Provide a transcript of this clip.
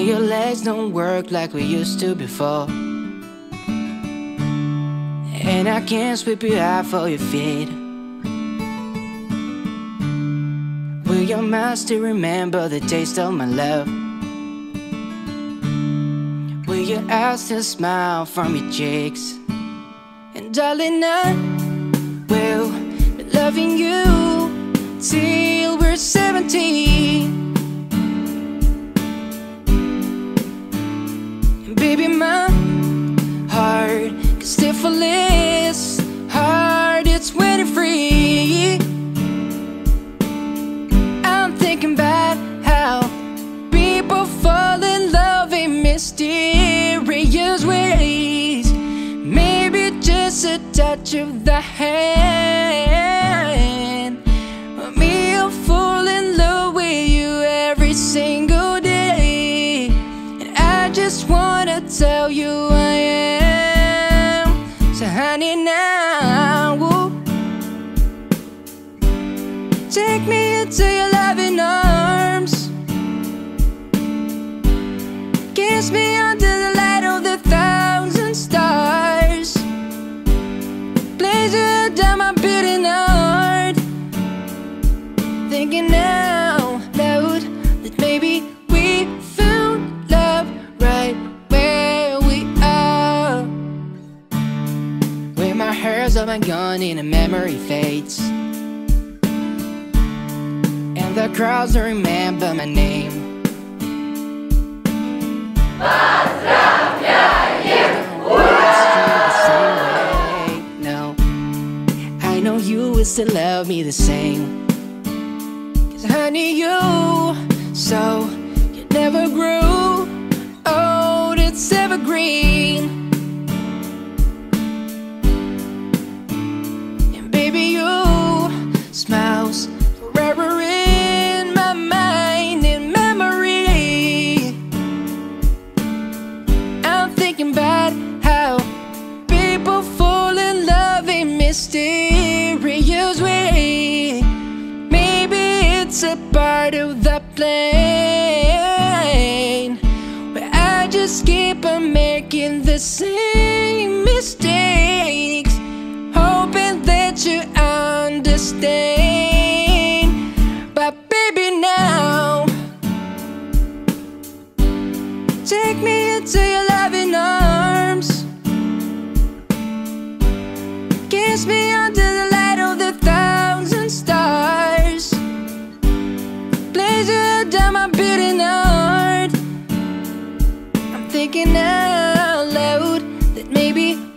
when your legs don't work like we used to before, and I can't sweep you out for your feet. Will your mouth still remember the taste of my love? Will your eyes still smile from your cheeks? And darling, I will be loving you till we're 17. And baby, my heart can still feel this hard, it's 23. I'm thinking about how people fall in love in mysterious ways. Maybe just a touch of the hand. Me, I'll fall in love with you every single day, and I just wanna tell you I am. So honey, now, woo, take me into your loving arms. Kiss me under the light of the 1,000 stars. Place you down my beating heart. Thinking out loud that maybe we found love right where we are. When my hair's up and gone and a memory fades, and the crowds don't remember my name. No, I know you will still love me the same. 'Cause honey, you, so you never grew old, it's evergreen. And baby, you smiles forever in my mind and memory. I'm thinking about how people fall in love in mysterious ways. Maybe it's a part of the plan where I just keep on making the same mistakes, hoping that you understand. But baby, now, take me into your loving arms. Kiss me under the light of the 1,000 stars. Place you down my beating heart. I'm thinking out loud that maybe